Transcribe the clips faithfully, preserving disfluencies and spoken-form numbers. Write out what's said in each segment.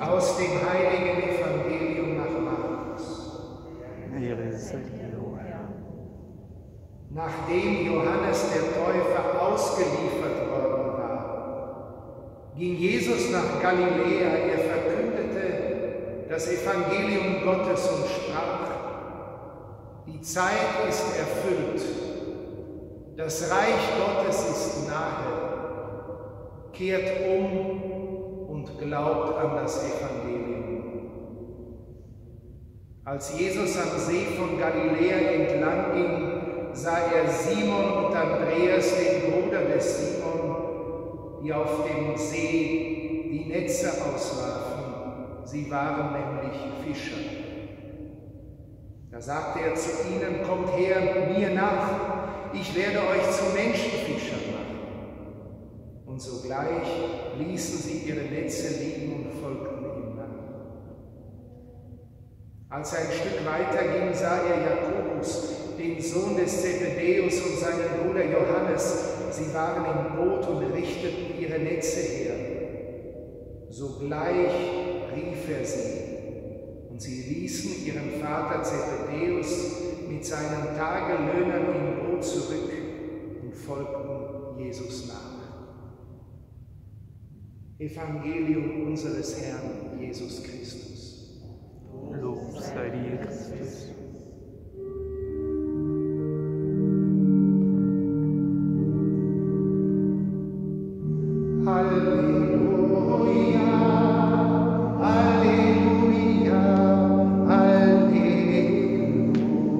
Aus dem heiligen Evangelium nach Markus. Ehre sei dir, o Herr. Nachdem Johannes der Täufer ausgeliefert worden war, ging Jesus nach Galiläa. Er verkündete das Evangelium Gottes und sprach: Die Zeit ist erfüllt, das Reich Gottes ist nahe, kehrt um und glaubt an das Evangelium. Als Jesus am See von Galiläa entlang ging, sah er Simon und Andreas, den Bruder des Simon, die auf dem See die Netze auswarfen. Sie waren nämlich Fischer. Da sagte er zu ihnen: Kommt her mir nach, ich werde euch zu Menschenfischern machen. Und sogleich ließen sie ihre Netze liegen und folgten ihm nach. Als er ein Stück weiter ging, sah er Jakobus, den Sohn des Zebedäus, und seinen Bruder Johannes. Sie waren im Boot und richteten ihre Netze her. Sogleich rief er sie, und sie ließen ihren Vater Zebedäus mit seinen Tagelöhnern im Boot zurück und folgten Jesus nach. Evangelium unseres Herrn Jesus Christus. Lob sei dir, Christus. Halleluja, Halleluja, Halleluja.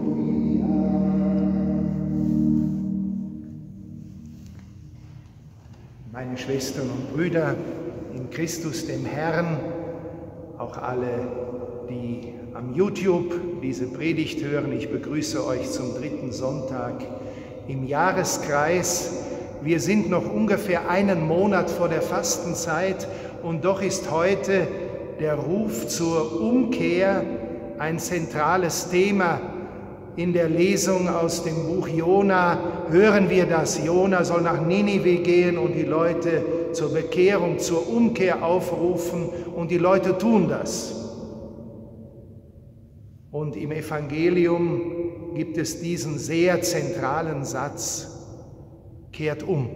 Meine Schwestern und Brüder in Christus, dem Herrn, auch alle, die am YouTube diese Predigt hören, ich begrüße euch zum dritten Sonntag im Jahreskreis. Wir sind noch ungefähr einen Monat vor der Fastenzeit und doch ist heute der Ruf zur Umkehr ein zentrales Thema. In der Lesung aus dem Buch Jona hören wir das. Jona soll nach Ninive gehen und die Leute zur Bekehrung, zur Umkehr aufrufen, und die Leute tun das. Und im Evangelium gibt es diesen sehr zentralen Satz: Kehrt um.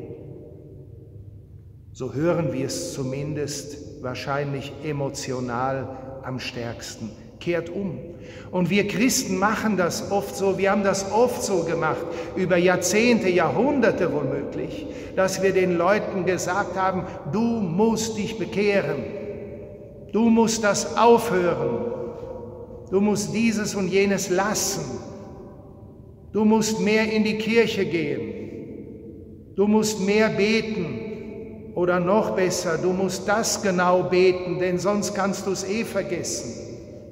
So hören wir es zumindest wahrscheinlich emotional am stärksten. Kehrt um. Und wir Christen machen das oft so, wir haben das oft so gemacht, über Jahrzehnte, Jahrhunderte womöglich, dass wir den Leuten gesagt haben: Du musst dich bekehren, du musst das aufhören, du musst dieses und jenes lassen, du musst mehr in die Kirche gehen, du musst mehr beten oder noch besser, du musst das genau beten, denn sonst kannst du es eh vergessen.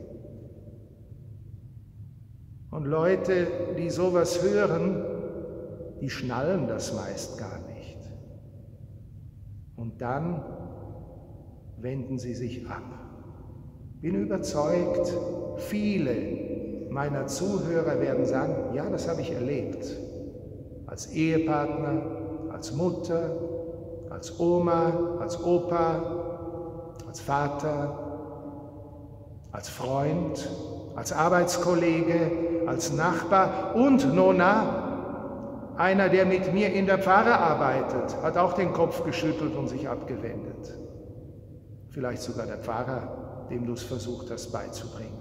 Und Leute, die sowas hören, die schnallen das meist gar nicht. Und dann wenden sie sich ab. Bin überzeugt, viele meiner Zuhörer werden sagen: Ja, das habe ich erlebt. Als Ehepartner, als Mutter, als Oma, als Opa, als Vater, als Freund, als Arbeitskollege, als Nachbar und nona, einer, der mit mir in der Pfarre arbeitet, hat auch den Kopf geschüttelt und sich abgewendet. Vielleicht sogar der Pfarrer, dem du es versucht hast beizubringen.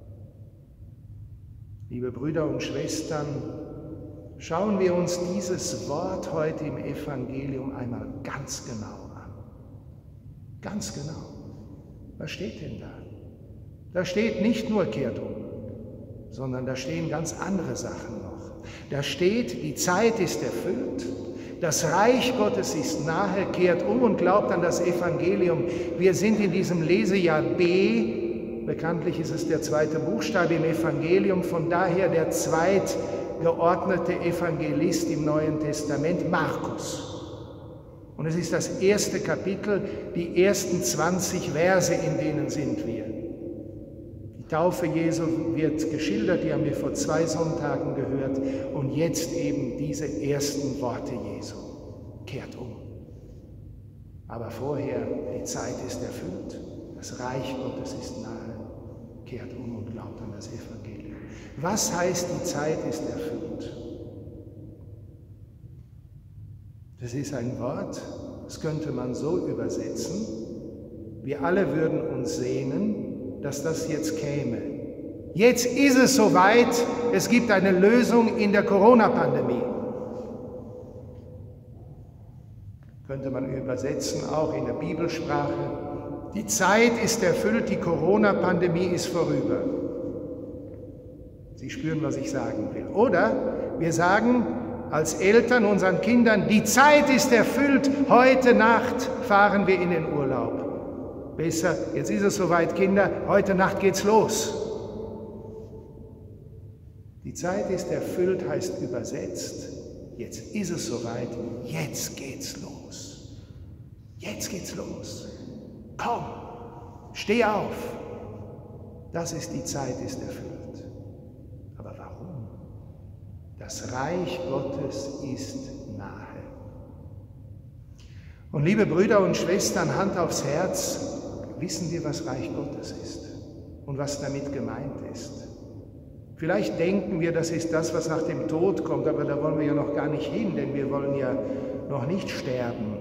Liebe Brüder und Schwestern, schauen wir uns dieses Wort heute im Evangelium einmal ganz genau an. Ganz genau. Was steht denn da? Da steht nicht nur kehrt um, sondern da stehen ganz andere Sachen noch. Da steht, die Zeit ist erfüllt, das Reich Gottes ist nahe, kehrt um und glaubt an das Evangelium. Wir sind in diesem Lesejahr B, bekanntlich ist es der zweite Buchstabe im Evangelium, von daher der zweitgeordnete Evangelist im Neuen Testament, Markus. Und es ist das erste Kapitel, die ersten zwanzig Verse, in denen sind wir. Die Taufe Jesu wird geschildert, die haben wir vor zwei Sonntagen gehört, und jetzt eben diese ersten Worte Jesu. Kehrt um. Aber vorher, die Zeit ist erfüllt, Das Reich Gottes ist nahe. Kehrt um und glaubt an das Evangelium. Was heißt, die Zeit ist erfüllt? Das ist ein Wort, das könnte man so übersetzen. Wir alle würden uns sehnen, dass das jetzt käme. Jetzt ist es soweit, es gibt eine Lösung in der Corona-Pandemie. Könnte man übersetzen, auch in der Bibelsprache. Die Zeit ist erfüllt, die Corona-Pandemie ist vorüber. Sie spüren, was ich sagen will. Oder wir sagen als Eltern unseren Kindern, die Zeit ist erfüllt, heute Nacht fahren wir in den Urlaub. Besser, jetzt ist es soweit, Kinder, heute Nacht geht's los. Die Zeit ist erfüllt, heißt übersetzt, jetzt ist es soweit, jetzt geht's los. Jetzt geht's los. Komm, steh auf. Das ist die Zeit, ist erfüllt. Aber warum? Das Reich Gottes ist nahe. Und liebe Brüder und Schwestern, Hand aufs Herz, wissen wir, was Reich Gottes ist und was damit gemeint ist. Vielleicht denken wir, das ist das, was nach dem Tod kommt, aber da wollen wir ja noch gar nicht hin, denn wir wollen ja noch nicht sterben.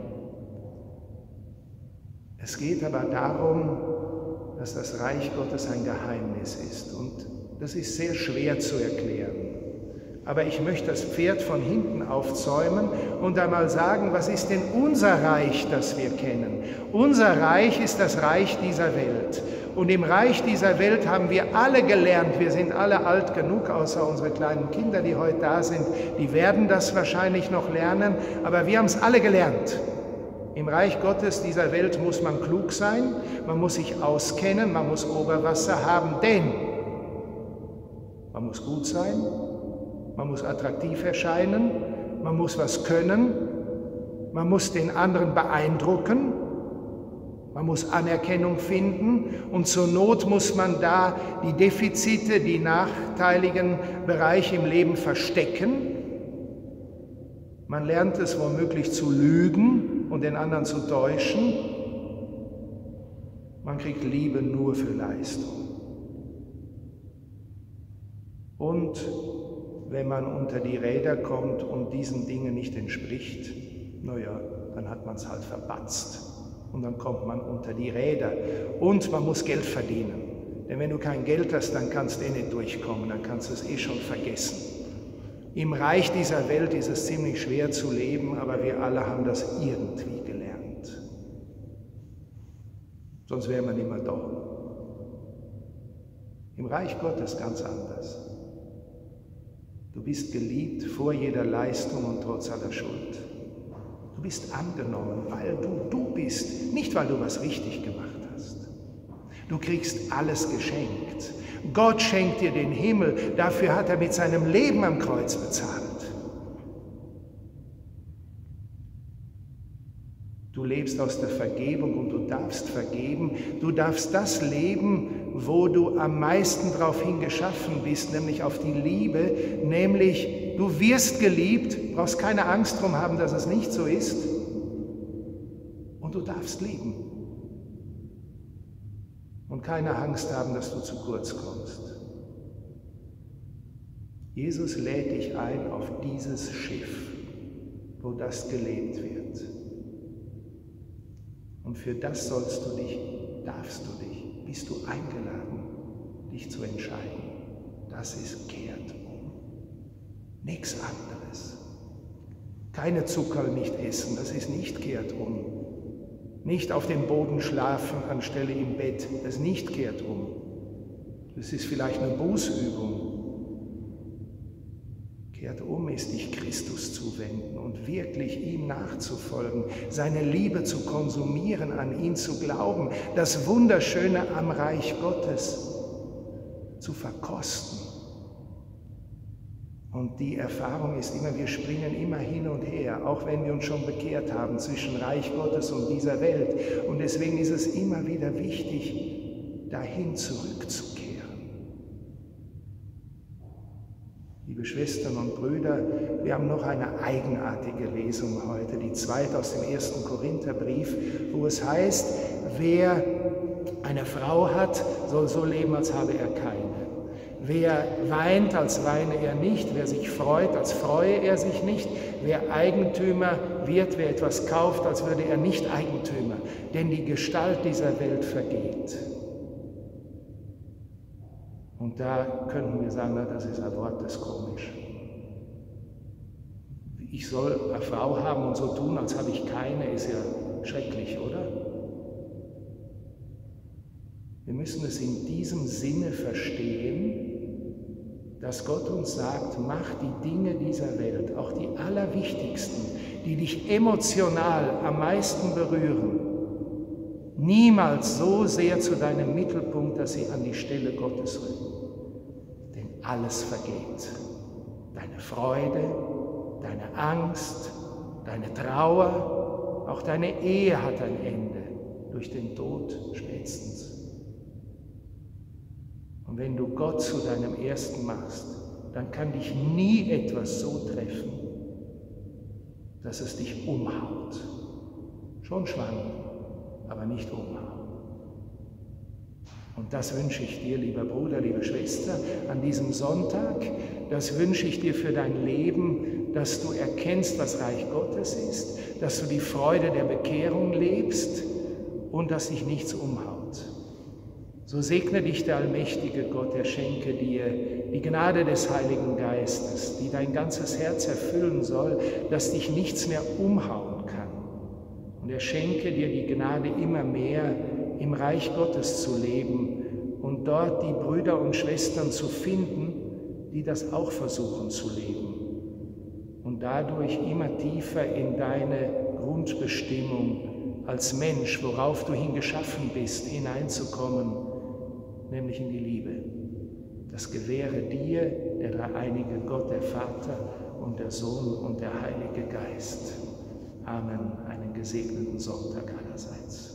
Es geht aber darum, dass das Reich Gottes ein Geheimnis ist und das ist sehr schwer zu erklären. Aber ich möchte das Pferd von hinten aufzäumen und einmal sagen, was ist denn unser Reich, das wir kennen? Unser Reich ist das Reich dieser Welt. Und im Reich dieser Welt haben wir alle gelernt, wir sind alle alt genug, außer unsere kleinen Kinder, die heute da sind, die werden das wahrscheinlich noch lernen, aber wir haben es alle gelernt. Im Reich Gottes dieser Welt muss man klug sein, man muss sich auskennen, man muss Oberwasser haben, denn man muss gut sein, man muss attraktiv erscheinen, man muss was können, man muss den anderen beeindrucken, man muss Anerkennung finden und zur Not muss man da die Defizite, die nachteiligen Bereiche im Leben verstecken. Man lernt es womöglich zu lügen und den anderen zu täuschen. Man kriegt Liebe nur für Leistung. Und wenn man unter die Räder kommt und diesen Dingen nicht entspricht, naja, dann hat man es halt verbatzt. Und dann kommt man unter die Räder. Und man muss Geld verdienen. Denn wenn du kein Geld hast, dann kannst du eh nicht durchkommen, dann kannst du es eh schon vergessen. Im Reich dieser Welt ist es ziemlich schwer zu leben, aber wir alle haben das irgendwie gelernt. Sonst wäre man immer da. Im Reich Gottes ganz anders. Du bist geliebt vor jeder Leistung und trotz aller Schuld. Du bist angenommen, weil du du bist, nicht weil du was richtig gemacht hast. Du kriegst alles geschenkt. Gott schenkt dir den Himmel, dafür hat er mit seinem Leben am Kreuz bezahlt. Du lebst aus der Vergebung und du darfst vergeben. Du darfst das leben, wo du am meisten darauf hingeschaffen bist, nämlich auf die Liebe, nämlich du wirst geliebt, brauchst keine Angst drum haben, dass es nicht so ist. Und du darfst lieben. Und keine Angst haben, dass du zu kurz kommst. Jesus lädt dich ein auf dieses Schiff, wo das gelebt wird. Und für das sollst du dich, darfst du dich, bist du eingeladen, dich zu entscheiden. Das ist kehrt um. Nichts anderes. Keine Zucker nicht essen, das ist nicht kehrt um. Nicht auf dem Boden schlafen anstelle im Bett, das nicht kehrt um. Das ist vielleicht eine Bußübung. Kehrt um ist, dich Christus zuwenden und wirklich ihm nachzufolgen, seine Liebe zu konsumieren, an ihn zu glauben, das Wunderschöne am Reich Gottes zu verkosten. Und die Erfahrung ist immer, wir springen immer hin und her, auch wenn wir uns schon bekehrt haben zwischen Reich Gottes und dieser Welt. Und deswegen ist es immer wieder wichtig, dahin zurückzukehren. Liebe Schwestern und Brüder, wir haben noch eine eigenartige Lesung heute, die zweite aus dem ersten Korintherbrief, wo es heißt, wer eine Frau hat, soll so leben, als habe er keine. Wer weint, als weine er nicht. Wer sich freut, als freue er sich nicht. Wer Eigentümer wird, wer etwas kauft, als würde er nicht Eigentümer. Denn die Gestalt dieser Welt vergeht. Und da könnten wir sagen, na, das ist ein Wort, das ist komisch. Ich soll eine Frau haben und so tun, als habe ich keine, ist ja schrecklich, oder? Wir müssen es in diesem Sinne verstehen, dass Gott uns sagt, mach die Dinge dieser Welt, auch die allerwichtigsten, die dich emotional am meisten berühren, niemals so sehr zu deinem Mittelpunkt, dass sie an die Stelle Gottes rücken. Denn alles vergeht. Deine Freude, deine Angst, deine Trauer, auch deine Ehe hat ein Ende, durch den Tod spätestens. Und wenn du Gott zu deinem Ersten machst, dann kann dich nie etwas so treffen, dass es dich umhaut. Schon schwanken, aber nicht umhauen. Und das wünsche ich dir, lieber Bruder, liebe Schwester, an diesem Sonntag. Das wünsche ich dir für dein Leben, dass du erkennst, was Reich Gottes ist, dass du die Freude der Bekehrung lebst und dass dich nichts umhaut. So segne dich der allmächtige Gott, er schenke dir die Gnade des Heiligen Geistes, die dein ganzes Herz erfüllen soll, dass dich nichts mehr umhauen kann. Und er schenke dir die Gnade, immer mehr im Reich Gottes zu leben und dort die Brüder und Schwestern zu finden, die das auch versuchen zu leben. Und dadurch immer tiefer in deine Grundbestimmung als Mensch, worauf du hingeschaffen bist, hineinzukommen, nämlich in die Liebe. Das gewähre dir der dreieinige Gott, der Vater und der Sohn und der Heilige Geist. Amen. Einen gesegneten Sonntag allerseits.